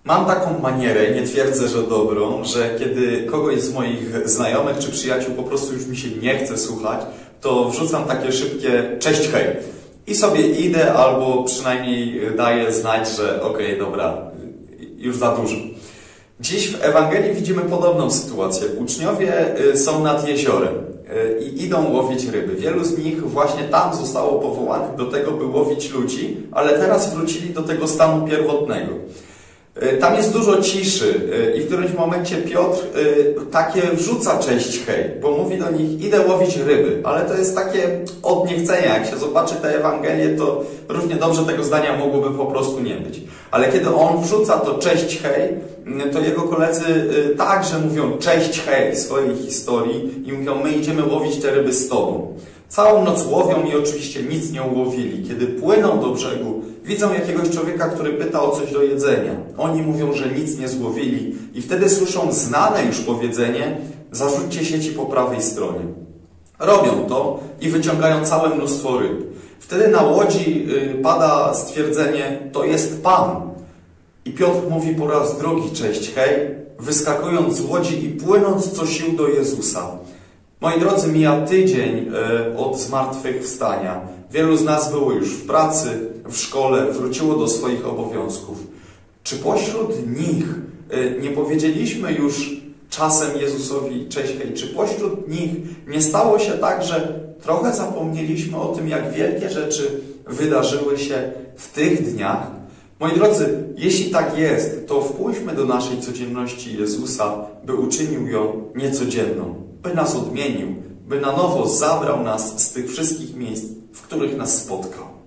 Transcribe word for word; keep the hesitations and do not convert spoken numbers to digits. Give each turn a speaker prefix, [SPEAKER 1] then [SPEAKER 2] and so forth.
[SPEAKER 1] Mam taką manierę, nie twierdzę, że dobrą, że kiedy kogoś z moich znajomych czy przyjaciół po prostu już mi się nie chce słuchać, to wrzucam takie szybkie cześć, hej. I sobie idę albo przynajmniej daję znać, że okej, okay, dobra, już za dużo. Dziś w Ewangelii widzimy podobną sytuację. Uczniowie są nad jeziorem i idą łowić ryby. Wielu z nich właśnie tam zostało powołanych do tego, by łowić ludzi, ale teraz wrócili do tego stanu pierwotnego. Tam jest dużo ciszy i w którymś momencie Piotr takie wrzuca cześć, hej, bo mówi do nich, idę łowić ryby, ale to jest takie od niechcenia. Jak się zobaczy tę Ewangelię, to równie dobrze tego zdania mogłoby po prostu nie być. Ale kiedy on wrzuca to cześć, hej, to jego koledzy także mówią cześć, hej w swojej historii i mówią, my idziemy łowić te ryby z tobą. Całą noc łowią i oczywiście nic nie ułowili. Kiedy płyną do brzegu, widzą jakiegoś człowieka, który pyta o coś do jedzenia. Oni mówią, że nic nie złowili i wtedy słyszą znane już powiedzenie, zarzućcie sieci po prawej stronie. Robią to i wyciągają całe mnóstwo ryb. Wtedy na łodzi pada stwierdzenie, to jest Pan. I Piotr mówi po raz drugi cześć, hej, wyskakując z łodzi i płynąc co sił do Jezusa. Moi drodzy, mija tydzień od zmartwychwstania. Wielu z nas było już w pracy, w szkole, wróciło do swoich obowiązków. Czy pośród nich nie powiedzieliśmy już czasem Jezusowi cześć, hej? Czy pośród nich nie stało się tak, że trochę zapomnieliśmy o tym, jak wielkie rzeczy wydarzyły się w tych dniach? Moi drodzy, jeśli tak jest, to wpójrzmy do naszej codzienności Jezusa, by uczynił ją niecodzienną, by nas odmienił, by na nowo zabrał nas z tych wszystkich miejsc, w których nas spotkał.